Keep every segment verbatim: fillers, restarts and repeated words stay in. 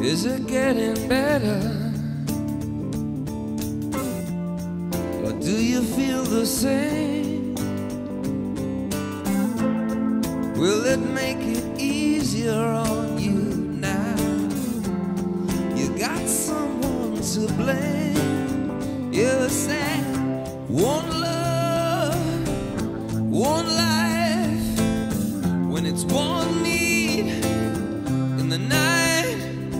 Is it getting better? Or do you feel the same? Will it make it easier on you now? You got someone to blame. You say one love, one life, when it's one need in the night.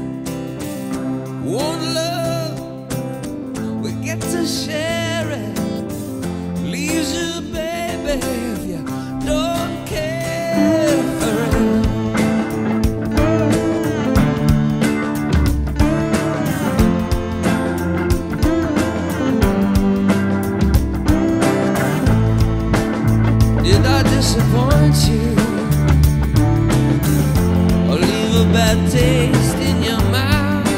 One love, we get to share it. Leaves you, baby, if you don't care for it. Did I disappoint you, or leave a bad taste in your mouth?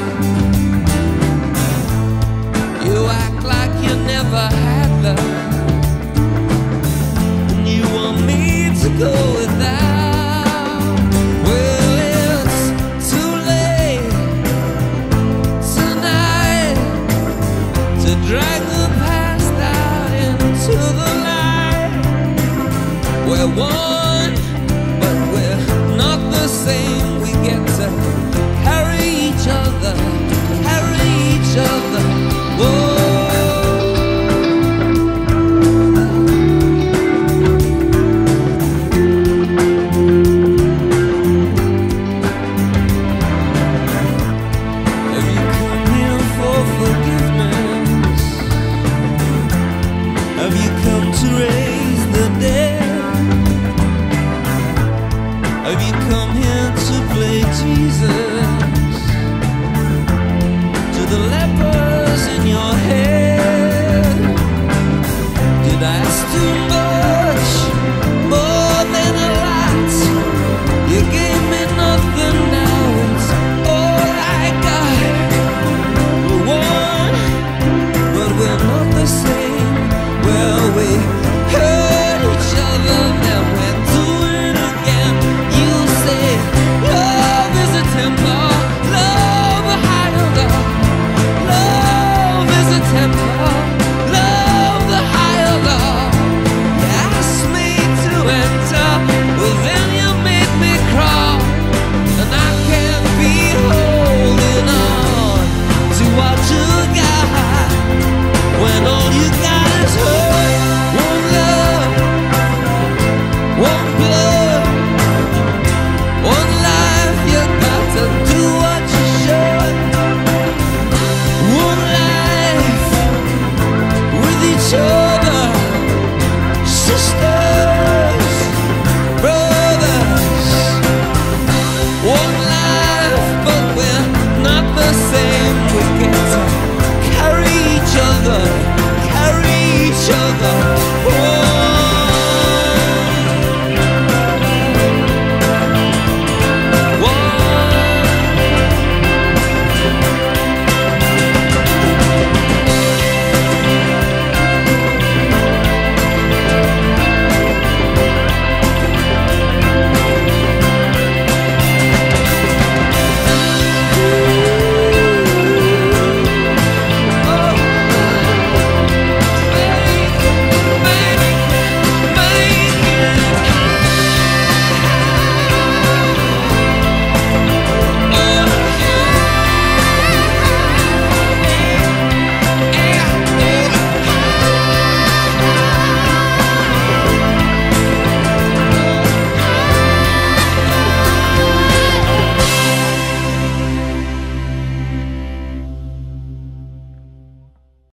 You act like you never had love, and you want me to go without. Well, it's too late tonight to drag the past out into the light, where one